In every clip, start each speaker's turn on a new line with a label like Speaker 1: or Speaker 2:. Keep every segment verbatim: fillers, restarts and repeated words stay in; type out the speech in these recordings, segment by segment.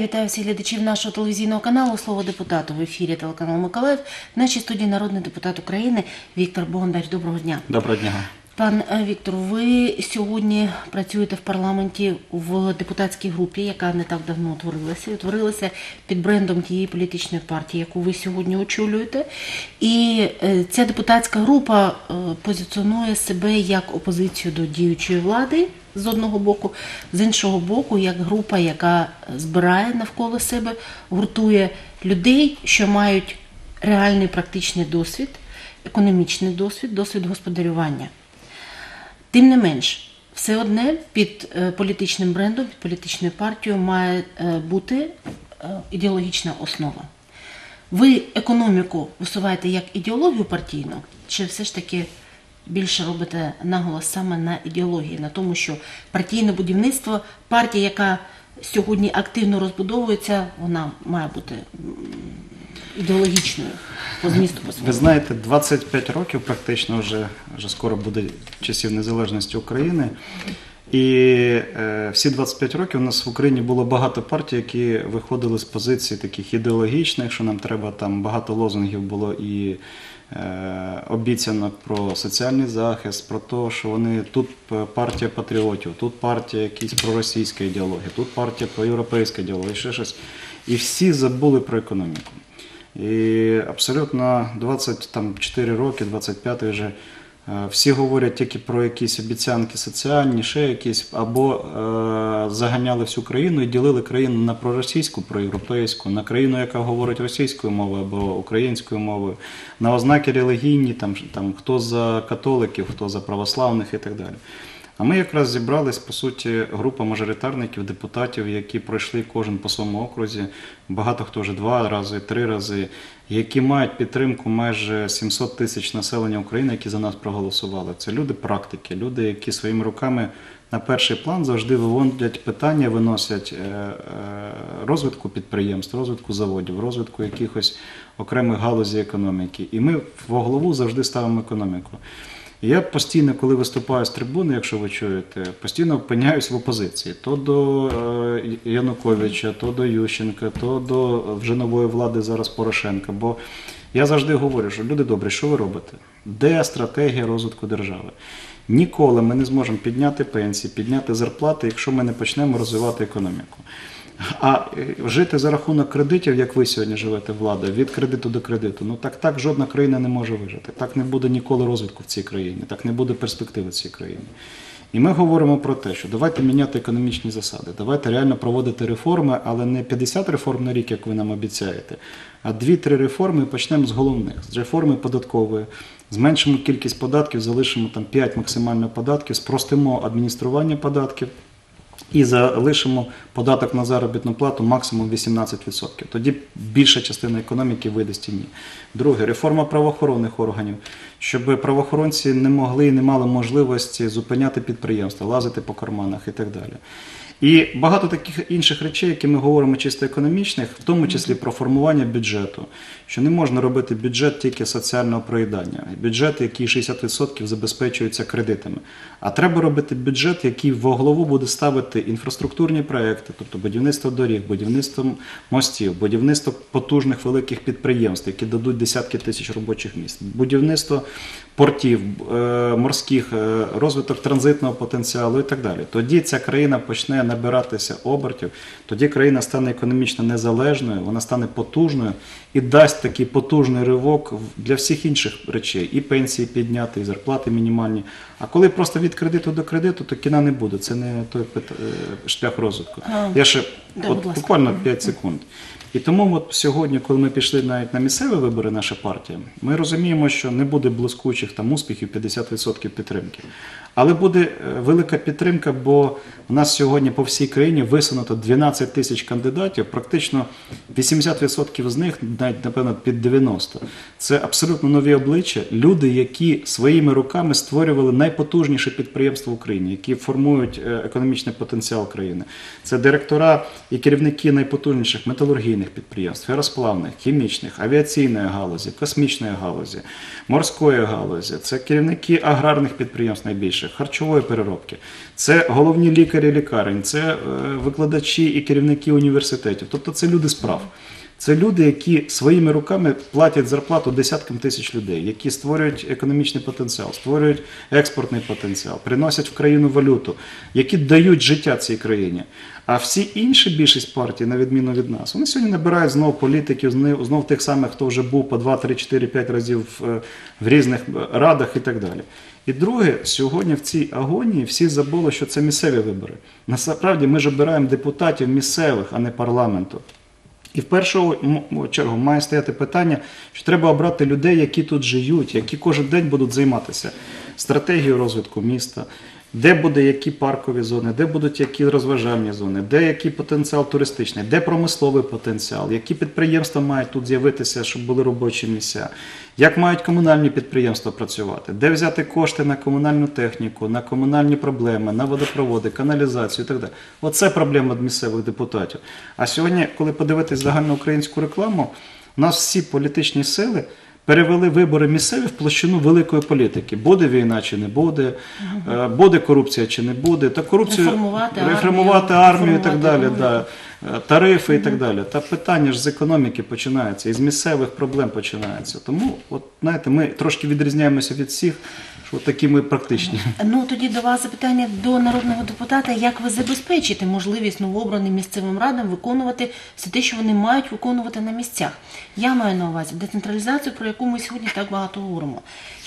Speaker 1: вітаю всіх глядачів нашого телевізійного каналу «Слово депутату». В ефірі телеканал Миколаїв. В нашій студії народний депутат України Віктор Бондар. Доброго дня.
Speaker 2: Доброго дня.
Speaker 1: Пан Віктор, ви сьогодні працюєте в парламенті в депутатській групі, яка не так давно утворилася. Утворилася під брендом тієї політичної партії, яку ви сьогодні очолюєте. І ця депутатська група позиціонує себе як опозицію до діючої влади, з одного боку, з іншого боку, як група, яка збирає навколо себе, гуртує людей, що мають реальний практичний досвід, економічний досвід, досвід господарювання. Тим не менш, все одне під політичним брендом, під політичною партією має бути ідеологічна основа. Ви економіку висуваєте як ідеологію партійну, чи все ж таки більше робите наголос саме на ідеології, на тому, що партійне будівництво, партія, яка сьогодні активно розбудовується, вона має бути ідеологічною по змісту? По
Speaker 2: Ви знаєте, двадцять п'ять років практично вже, вже скоро буде часів незалежності України. І е, всі двадцять п'ять років у нас в Україні було багато партій, які виходили з позицій таких ідеологічних, що нам треба, там багато лозунгів було і е, обіцянок про соціальний захист, про те, що вони тут партія патріотів, тут партія якісь проросійська ідеологія, тут партія проєвропейська ідеологія, ще щось. І всі забули про економіку. І абсолютно двадцять чотири роки, двадцять п'ятий вже, всі говорять тільки про якісь обіцянки соціальні, ще якісь, або е, заганяли всю країну і ділили країну на проросійську, проєвропейську, на країну, яка говорить російською мовою або українською мовою, на ознаки релігійні, там, там, хто за католиків, хто за православних і так далі. А ми якраз зібрались, по суті, група мажоритарників, депутатів, які пройшли кожен по своєму окрузі, багато хто вже два рази, три рази, які мають підтримку майже сімсот тисяч населення України, які за нас проголосували. Це люди-практики, люди, які своїми руками на перший план завжди виводять питання, виносять розвитку підприємств, розвитку заводів, розвитку якихось окремих галузей економіки. І ми во главу завжди ставимо економіку. Я постійно, коли виступаю з трибуни, якщо ви чуєте, постійно опиняюсь в опозиції. То до Януковича, то до Ющенка, то до вже нової влади зараз Порошенка. Бо я завжди говорю, що люди добрі, що ви робите? Де стратегія розвитку держави? Ніколи ми не зможемо підняти пенсії, підняти зарплати, якщо ми не почнемо розвивати економіку. А жити за рахунок кредитів, як ви сьогодні живете, влада, від кредиту до кредиту, ну так так жодна країна не може вижити. Так не буде ніколи розвитку в цій країні, так не буде перспективи в цій країні. І ми говоримо про те, що давайте міняти економічні засади, давайте реально проводити реформи, але не п'ятдесят реформ на рік, як ви нам обіцяєте, а дві-три реформи і почнемо з головних, з реформи податкової, зменшимо кількість податків, залишимо там п'ять максимально податків, спростимо адміністрування податків, і залишимо податок на заробітну плату максимум вісімнадцять відсотків. Тоді більша частина економіки вийде з тіні. Друге, реформа правоохоронних органів, щоб правоохоронці не могли і не мали можливості зупиняти підприємства, лазити по карманах і так далі. І багато таких інших речей, які ми говоримо чисто економічних, в тому числі про формування бюджету, що не можна робити бюджет тільки соціального проїдання, бюджет, який шістдесят відсотків забезпечується кредитами. А треба робити бюджет, який во главу буде ставити інфраструктурні проекти, тобто будівництво доріг, будівництво мостів, будівництво потужних великих підприємств, які дадуть десятки тисяч робочих місць, будівництво портів, морських, розвиток транзитного потенціалу і так далі. Тоді ця країна почне набиратися обертів, тоді країна стане економічно незалежною, вона стане потужною і дасть такий потужний ривок для всіх інших речей. І пенсії підняти, і зарплати мінімальні. А коли просто від кредиту до кредиту, то кіна не буде. Це не той шлях розвитку. Я ще от, буквально п'ять секунд. І тому от сьогодні, коли ми пішли навіть на місцеві вибори, наша партія, ми розуміємо, що не буде блискучих там успіхів, п'ятдесят відсотків підтримки. Але буде велика підтримка, бо у нас сьогодні по всій країні висунуто дванадцять тисяч кандидатів, практично вісімдесят відсотків з них, навіть, напевно, під дев'яносто відсотків. Це абсолютно нові обличчя, люди, які своїми руками створювали найпотужніше підприємство в Україні, які формують економічний потенціал країни. Це директора і керівники найпотужніших металургійних підприємств, феросплавних, хімічних, авіаційної галузі, космічної галузі, морської галузі. Це керівники аграрних підприємств найбільше. інше, харчової переробки, це головні лікарі лікарень, це е, викладачі і керівники університетів. Тобто це люди справ. Це люди, які своїми руками платять зарплату десяткам тисяч людей, які створюють економічний потенціал, створюють експортний потенціал, приносять в країну валюту, які дають життя цій країні. А всі інші, більшість партій, на відміну від нас, вони сьогодні набирають знов політиків, знов, знов тих самих, хто вже був по два, три, чотири, п'ять разів в, в різних радах і так далі. І друге, сьогодні в цій агонії всі забули, що це місцеві вибори. Насправді ми ж обираємо депутатів місцевих, а не парламенту. І в першу чергу має стояти питання, що треба обрати людей, які тут живуть, які кожен день будуть займатися стратегією розвитку міста, де буде які паркові зони, де будуть які розважальні зони, де який потенціал туристичний, де промисловий потенціал, які підприємства мають тут з'явитися, щоб були робочі місця, як мають комунальні підприємства працювати, де взяти кошти на комунальну техніку, на комунальні проблеми, на водопроводи, каналізацію і так далі. Оце проблема місцевих депутатів. А сьогодні, коли подивитись загальноукраїнську рекламу, у нас всі політичні сили перевели вибори місцеві в площину великої політики. Буде війна чи не буде, угу. буде корупція чи не буде, та корупцію
Speaker 1: реформувати,
Speaker 2: реформувати
Speaker 1: армію,
Speaker 2: армію і так далі,
Speaker 1: реформувати
Speaker 2: да, тарифи угу. і так далі. Та питання ж з економіки починаються, із місцевих проблем починаються. Тому, от, знаєте, ми трошки відрізняємося від всіх, що такі ми практичні.
Speaker 1: Ну, тоді до вас запитання до народного депутата. Як ви забезпечите можливість новообраним місцевим радам виконувати все те, що вони мають виконувати на місцях? Я маю на увазі децентралізацію, про яку ми сьогодні так багато говоримо.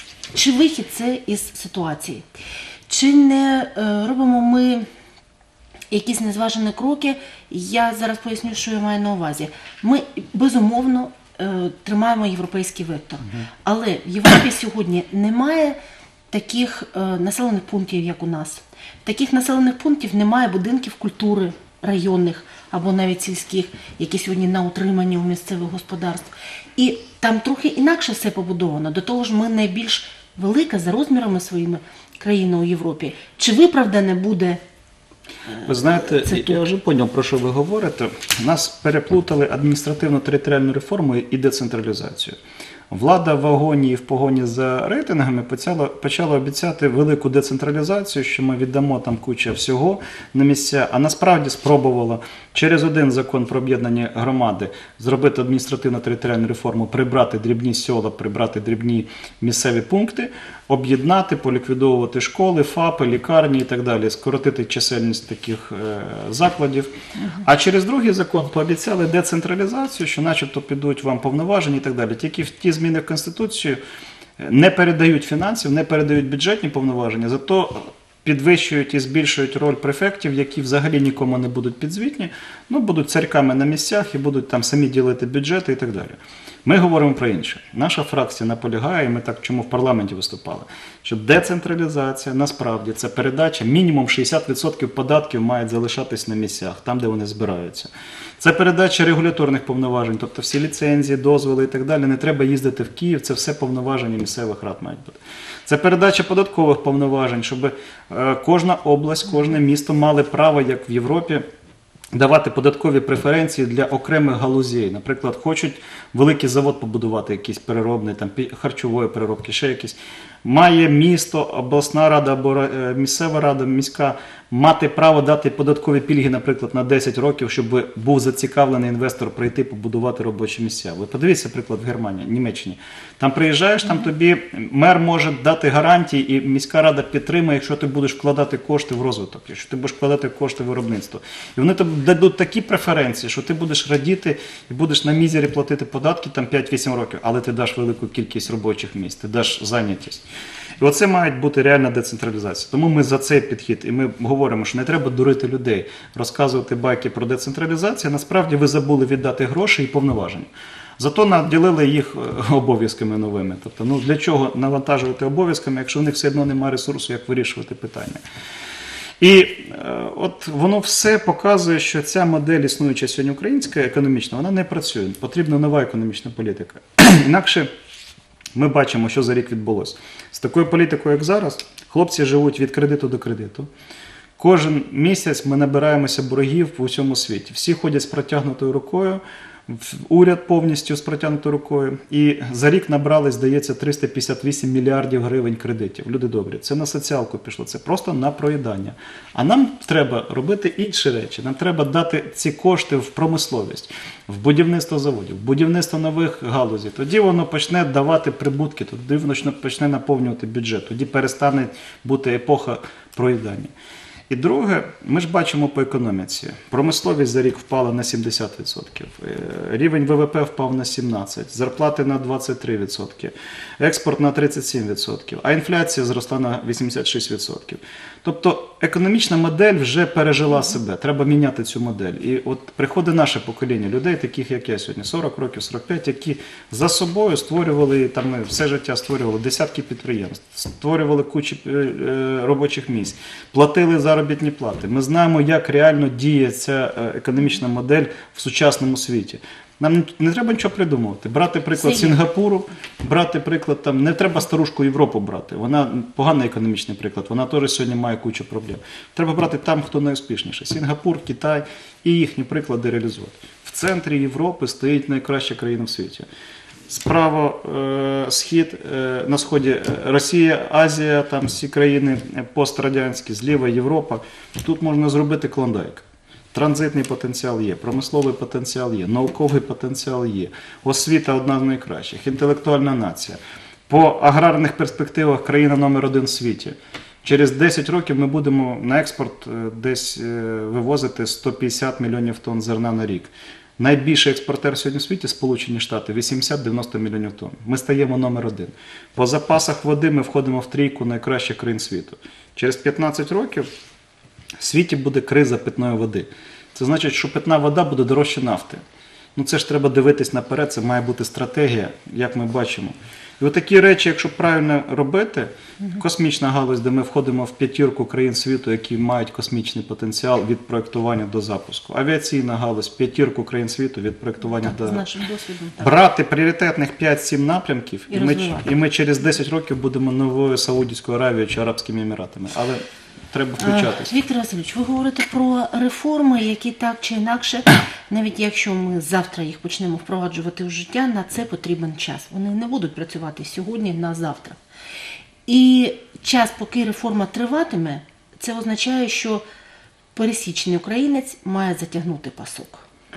Speaker 1: Чи вихід це із ситуації? Чи не е, робимо ми якісь незважені кроки? Я зараз поясню, що я маю на увазі. Ми, безумовно, е, тримаємо європейський вектор. Угу. Але в Європі сьогодні немає таких е, населених пунктів, як у нас. Таких населених пунктів немає будинків культури районних або навіть сільських, які сьогодні на утриманні у місцевих господарств. І там трохи інакше все побудовано. До того ж, ми найбільш велика за розмірами своїми країна у Європі. Чи виправдане буде?
Speaker 2: Ви знаєте, я вже зрозумів, про що ви говорите. Нас переплутали адміністративно-територіальну реформу і децентралізацію. Влада в агонії, в погоні за рейтингами почала, почала обіцяти велику децентралізацію, що ми віддамо там куча всього на місця, а насправді спробувала через один закон про об'єднані громади зробити адміністративно-територіальну реформу, прибрати дрібні села, прибрати дрібні місцеві пункти, об'єднати, поліквідовувати школи, ФАПи, лікарні і так далі, скоротити чисельність таких е, закладів. А через другий закон пообіцяли децентралізацію, що начебто підуть вам повноваження і так далі. Тільки в ті зміни в Конституцію не передають фінансів, не передають бюджетні повноваження, зато підвищують і збільшують роль префектів, які взагалі нікому не будуть підзвітні, ну, будуть царьками на місцях і будуть там самі ділити бюджети і так далі. Ми говоримо про інше. Наша фракція наполягає, і ми так чому в парламенті виступали, що децентралізація насправді це передача, мінімум шістдесят відсотків податків мають залишатись на місцях, там, де вони збираються. Це передача регуляторних повноважень, тобто всі ліцензії, дозволи і так далі. Не треба їздити в Київ, це все повноваження місцевих рад мають бути. Це передача податкових повноважень, щоб е, кожна область, кожне місто мали право, як в Європі, давати податкові преференції для окремих галузей. Наприклад, хочуть великий завод побудувати, якийсь переробний, там, харчової переробки, ще якийсь. Має місто, обласна рада або місцева рада, міська, мати право дати податкові пільги, наприклад, на десять років, щоб був зацікавлений інвестор прийти побудувати робочі місця. Ви подивіться, приклад, в Германії, Німеччині. Там приїжджаєш, там тобі мер може дати гарантії, і міська рада підтримує, якщо ти будеш вкладати кошти в розвиток, якщо ти будеш вкладати кошти в виробництво. І вони тобі дадуть такі преференції, що ти будеш радіти і будеш на мізері платити податки там п'ять-вісім років, але ти даш велику кількість робочих місць, ти даш зайнятість. І оце має бути реальна децентралізація. Тому ми за цей підхід, і ми говоримо, що не треба дурити людей, розказувати байки про децентралізацію, насправді ви забули віддати гроші і повноваження. Зато наділили їх обов'язками новими. Тобто, ну для чого навантажувати обов'язками, якщо в них все одно немає ресурсу, як вирішувати питання. І е, от воно все показує, що ця модель, існуюча сьогодні українська, економічна, вона не працює. Потрібна нова економічна політика. Інакше ми бачимо, що за рік відбулося. З такою політикою, як зараз, хлопці живуть від кредиту до кредиту. Кожен місяць ми набираємося боргів по всьому світі. Всі ходять з протягнутою рукою, в уряд повністю з протягнутою рукою. І за рік набрали, здається, триста п'ятдесят вісім мільярдів гривень кредитів. Люди добрі, це на соціалку пішло, це просто на проїдання. А нам треба робити інші речі. Нам треба дати ці кошти в промисловість, в будівництво заводів, в будівництво нових галузей. Тоді воно почне давати прибутки, тоді воно почне наповнювати бюджет, тоді перестане бути епоха проїдання. І друге, ми ж бачимо по економіці. Промисловість за рік впала на сімдесят відсотків, рівень ВВП впав на сімнадцять відсотків, зарплати на двадцять три відсотки, експорт на тридцять сім відсотків, а інфляція зросла на вісімдесят шість відсотків. Тобто економічна модель вже пережила себе, треба міняти цю модель. І от приходить наше покоління людей, таких як я сьогодні, сорок років, сорок п'ять, які за собою створювали, там ми все життя створювали десятки підприємств, створювали кучу робочих місць, платили заробітні плати. Ми знаємо, як реально діє ця економічна модель в сучасному світі. Нам не треба нічого придумувати. Брати приклад Сінгапуру, брати приклад там, не треба старушку Європу брати. Вона поганий економічний приклад, вона теж сьогодні має кучу проблем. Треба брати там, хто найуспішніший. Сінгапур, Китай і їхні приклади реалізувати. В центрі Європи стоїть найкраща країна в світі. Справа е, схід, е, на сході Росія, Азія, там всі країни пострадянські, зліва Європа. Тут можна зробити клондайк. Транзитний потенціал є, промисловий потенціал є, науковий потенціал є, освіта одна з найкращих, інтелектуальна нація. По аграрних перспективах країна номер один в світі. Через десять років ми будемо на експорт десь вивозити сто п'ятдесят мільйонів тонн зерна на рік. Найбільший експортер сьогодні в світі – Сполучені Штати, вісімдесят-дев'яносто мільйонів тонн. Ми стаємо номер один. По запасах води ми входимо в трійку найкращих країн світу. Через п'ятнадцять років в світі буде криза питної води. Це значить, що питна вода буде дорожче нафти. Ну це ж треба дивитись наперед, це має бути стратегія, як ми бачимо. І отакі речі, якщо правильно робити, космічна галузь, де ми входимо в п'ятірку країн світу, які мають космічний потенціал від проєктування до запуску. Авіаційна галузь, п'ятірку країн світу від проєктування
Speaker 1: Так,
Speaker 2: до...
Speaker 1: з нашим досвідом. Так.
Speaker 2: Брати пріоритетних п'ять-сім напрямків,
Speaker 1: І
Speaker 2: і, ми,
Speaker 1: розвивати.
Speaker 2: і ми через десять років будемо новою Саудівською Аравією чи Арабськими Еміратами. Але треба включатися.
Speaker 1: Віктор Васильович, ви говорите про реформи, які так чи інакше, навіть якщо ми завтра їх почнемо впроваджувати в життя, на це потрібен час. Вони не будуть працювати сьогодні на завтра. І час, поки реформа триватиме, це означає, що пересічний українець має затягнути пасок.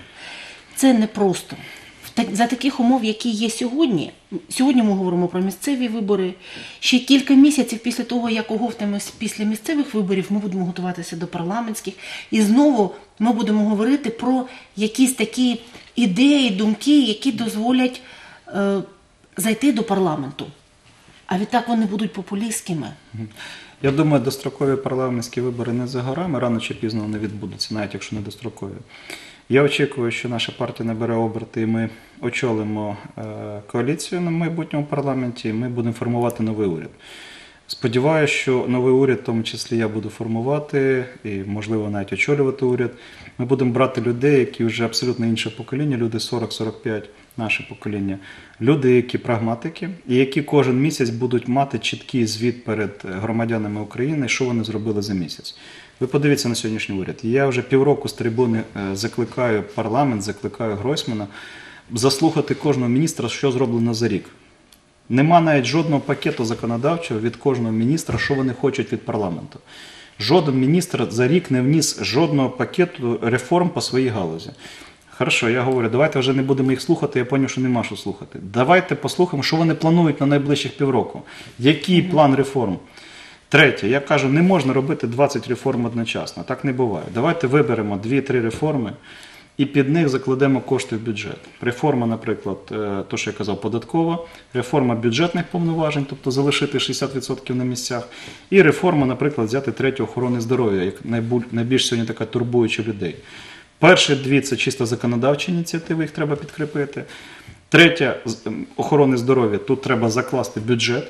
Speaker 1: Це непросто. За таких умов, які є сьогодні, сьогодні ми говоримо про місцеві вибори, ще кілька місяців після того, як оговтаємось після місцевих виборів, ми будемо готуватися до парламентських, і знову ми будемо говорити про якісь такі ідеї, думки, які дозволять е, зайти до парламенту. А відтак вони будуть популістськими.
Speaker 2: Я думаю, дострокові парламентські вибори не за горами, рано чи пізно вони відбудуться, навіть якщо не дострокові. Я очікую, що наша партія набере оберти, і ми очолимо е, коаліцію на майбутньому парламенті, і ми будемо формувати новий уряд. Сподіваюся, що новий уряд, в тому числі я буду формувати, і, можливо, навіть очолювати уряд. Ми будемо брати людей, які вже абсолютно інше покоління, люди сорок-сорок п'ять, наше покоління. Люди, які прагматики, і які кожен місяць будуть мати чіткий звіт перед громадянами України, що вони зробили за місяць. Ви подивіться на сьогоднішній уряд. Я вже півроку з трибуни закликаю парламент, закликаю Гройсмана заслухати кожного міністра, що зроблено за рік. Нема навіть жодного пакету законодавчого від кожного міністра, що вони хочуть від парламенту. Жоден міністр за рік не вніс жодного пакету реформ по своїй галузі. Хорошо, я говорю, давайте вже не будемо їх слухати, я зрозумів, що нема що слухати. Давайте послухаємо, що вони планують на найближчих півроку. Який план реформ? Третє, я кажу, не можна робити двадцять реформ одночасно, так не буває. Давайте виберемо дві-три реформи і під них закладемо кошти в бюджет. Реформа, наприклад, то, що я казав, податкова, реформа бюджетних повноважень, тобто залишити шістдесят відсотків на місцях, і реформа, наприклад, взяти третю охорони здоров'я, як найбільш сьогодні така турбуюча людей. Перші дві – це чисто законодавчі ініціативи, їх треба підкріпити. Третя – охорони здоров'я, тут треба закласти бюджет.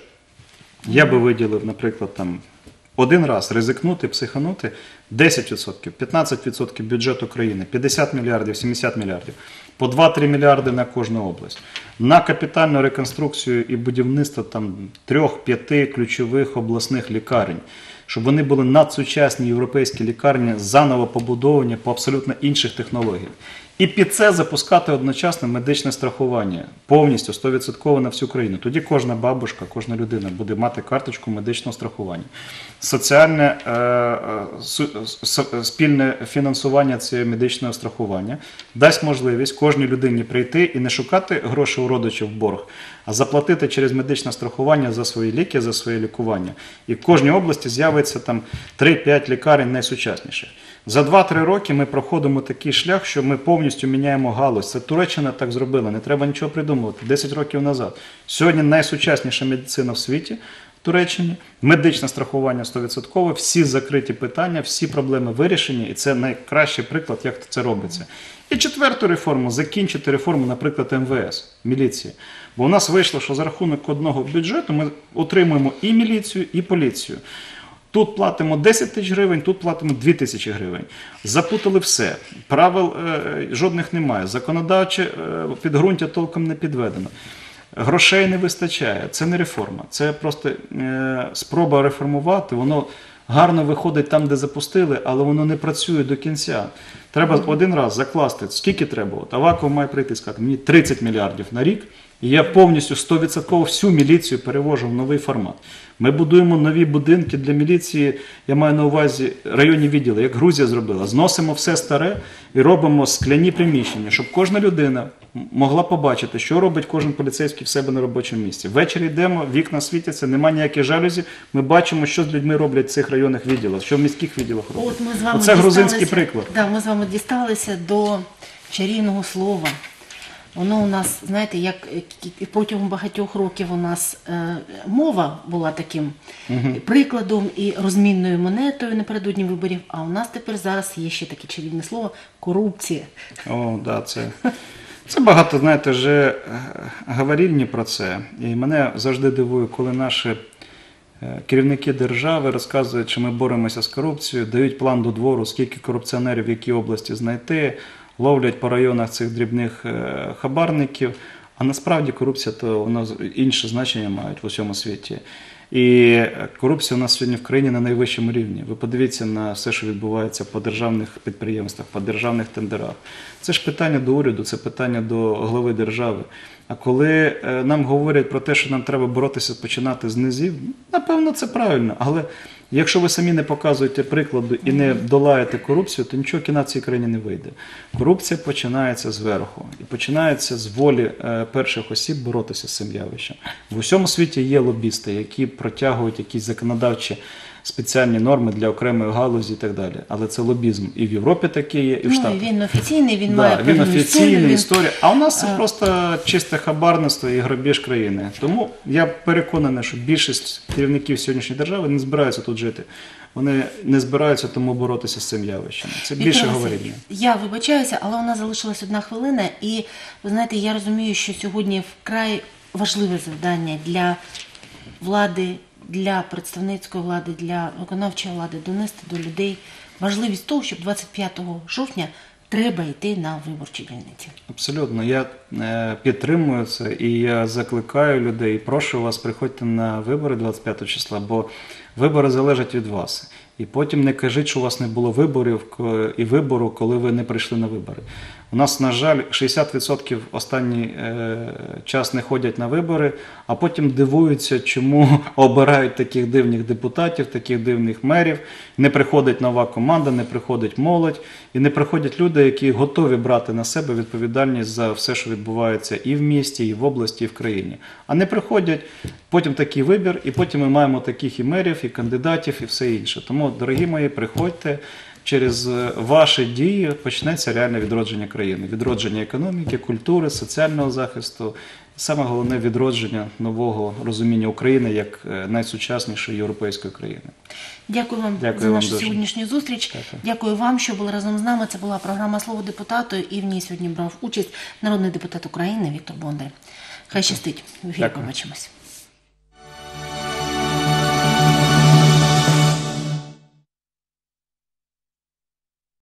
Speaker 2: Я би виділив, наприклад, там, один раз ризикнути, психанути десять відсотків, п'ятнадцять відсотків бюджету країни, п'ятдесят мільярдів, сімдесят мільярдів, по два-три мільярди на кожну область. На капітальну реконструкцію і будівництво там, трьох-п'яти ключових обласних лікарень. щоб вони були надсучасні європейські лікарні, заново побудовані по абсолютно інших технологіях. І під це запускати одночасно медичне страхування повністю сто відсотків на всю країну. Тоді кожна бабушка, кожна людина буде мати карточку медичного страхування. Соціальне е, су- спільне фінансування цього медичного страхування дасть можливість кожній людині прийти і не шукати гроші у родичів в борг, а заплатити через медичне страхування за свої ліки, за своє лікування. І в кожній області з'явиться там три-п'ять лікарень найсучасніших. За два-три роки ми проходимо такий шлях, що ми повністю міняємо галузь. Це Туреччина так зробила, не треба нічого придумувати. десять років назад. Сьогодні найсучасніша медицина в світі в Туреччині, медичне страхування сто відсотків, всі закриті питання, всі проблеми вирішені, і це найкращий приклад, як це робиться. І четверту реформу, закінчити реформу, наприклад, ем ве ес, міліції. Бо у нас вийшло, що за рахунок одного бюджету ми отримуємо і міліцію, і поліцію. Тут платимо десять тисяч гривень, тут платимо дві тисячі гривень. Запутали все. Правил е, жодних немає. Законодавче е, підґрунтя толком не підведено. Грошей не вистачає. Це не реформа. Це просто е, спроба реформувати. Воно гарно виходить там, де запустили, але воно не працює до кінця. Треба один раз закласти, скільки треба. От Аваков має прийти і сказати, мені тридцять мільярдів на рік, і я повністю сто відсотків всю міліцію перевожу в новий формат. Ми будуємо нові будинки для міліції, я маю на увазі районні відділи, як Грузія зробила. Зносимо все старе і робимо скляні приміщення, щоб кожна людина могла побачити, що робить кожен поліцейський в себе на робочому місці. Ввечері йдемо, вікна світяться, немає ніяких жалюзі, ми бачимо, що з людьми роблять в цих районних відділах, що в міських відділах роблять.
Speaker 1: От ми з вами
Speaker 2: Оце грузинський
Speaker 1: дісталися-
Speaker 2: приклад.
Speaker 1: Да, ми з вами дісталися до чарівного слова. Воно у нас, знаєте, як і протягом багатьох років у нас е, мова була таким прикладом і розмінною монетою напередодні виборів, а у нас тепер зараз є ще таке чарівне слово – корупція.
Speaker 2: О, да, це, це багато, знаєте, вже е, говорильні про це. І мене завжди дивує, коли наші е, керівники держави розказують, що ми боремося з корупцією, дають план до двору, скільки корупціонерів в якій області знайти, ловлять по районах цих дрібних е, хабарників. А насправді корупція то вона інше значення мають в усьому світі. І корупція у нас сьогодні в країні на найвищому рівні. Ви подивіться на все, що відбувається по державних підприємствах, по державних тендерах. Це ж питання до уряду, це питання до глави держави. А коли е, нам говорять про те, що нам треба боротися, починати з низів, напевно, це правильно. Але якщо ви самі не показуєте прикладу і не долаєте корупцію, то нічого кіна в цій країні не вийде. Корупція починається зверху. І починається з волі е, перших осіб боротися з цим явищем. В усьому світі є лобісти, які протягують якісь законодавчі спеціальні норми для окремої галузі і так далі. Але це лобізм. І в Європі таке є, і в
Speaker 1: Ну,
Speaker 2: Штатах.
Speaker 1: і він офіційний, він
Speaker 2: Да,
Speaker 1: має
Speaker 2: він
Speaker 1: певну
Speaker 2: офіційний,
Speaker 1: історію, він-
Speaker 2: історія. А у нас це просто чисте хабарництво і грабіж країни. Тому я переконаний, що більшість керівників сьогоднішньої держави не збираються тут жити. Вони не збираються тому боротися з цим явищем. Це більше
Speaker 1: Віктор
Speaker 2: говоріння.
Speaker 1: Васильович, я вибачаюся, але у нас залишилась одна хвилина, і ви знаєте, я розумію, що сьогодні вкрай важливе завдання для влади, для представницької влади, для виконавчої влади донести до людей важливість того, щоб двадцять п'ятого жовтня треба йти на виборчі дільниці.
Speaker 2: Абсолютно, я е, підтримую це і я закликаю людей, прошу вас, приходьте на вибори двадцять п'ятого числа, бо вибори залежать від вас. І потім не кажіть, що у вас не було виборів ко- і вибору, коли ви не прийшли на вибори. У нас, на жаль, шістдесят відсотків останній е, час не ходять на вибори, а потім дивуються, чому обирають таких дивних депутатів, таких дивних мерів. Не приходить нова команда, не приходить молодь, і не приходять люди, які готові брати на себе відповідальність за все, що відбувається і в місті, і в області, і в країні. А не приходять, потім такий вибір, і потім ми маємо таких і мерів, і кандидатів, і все інше. Тому, дорогі мої, приходьте. Через ваші дії почнеться реальне відродження країни. Відродження економіки, культури, соціального захисту. І саме головне – відродження нового розуміння України як е, найсучаснішої європейської країни.
Speaker 1: Дякую вам
Speaker 2: Дякую
Speaker 1: за
Speaker 2: вам
Speaker 1: нашу
Speaker 2: дуже.
Speaker 1: сьогоднішню зустріч.
Speaker 2: Дякую.
Speaker 1: Дякую вам, що були разом з нами. Це була програма «Слово депутату», і в ній сьогодні брав участь народний депутат України Віктор Бондар. Хай щастить. В ефірі
Speaker 2: Дякую.
Speaker 1: побачимось.